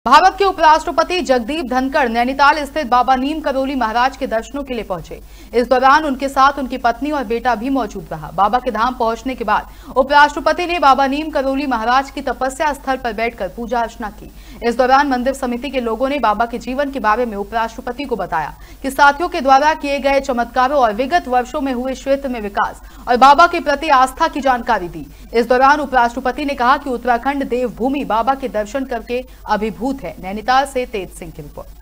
भारत के उपराष्ट्रपति जगदीप धनखड़ नैनीताल स्थित बाबा नीम करोली महाराज के दर्शनों के लिए पहुंचे। इस दौरान उनके साथ उनकी पत्नी और बेटा भी मौजूद रहा। बाबा के धाम पहुंचने के बाद उपराष्ट्रपति ने बाबा नीम करोली महाराज की तपस्या स्थल पर बैठकर पूजा अर्चना की। इस दौरान मंदिर समिति के लोगों ने बाबा के जीवन के बारे में उपराष्ट्रपति को बताया कि साथियों के द्वारा किए गए चमत्कारों और विगत वर्षों में हुए क्षेत्र में विकास और बाबा के प्रति आस्था की जानकारी दी। इस दौरान उपराष्ट्रपति ने कहा कि उत्तराखंड देवभूमि बाबा के दर्शन करके अभिभूत है। नैनीताल से तेज सिंह की रिपोर्ट।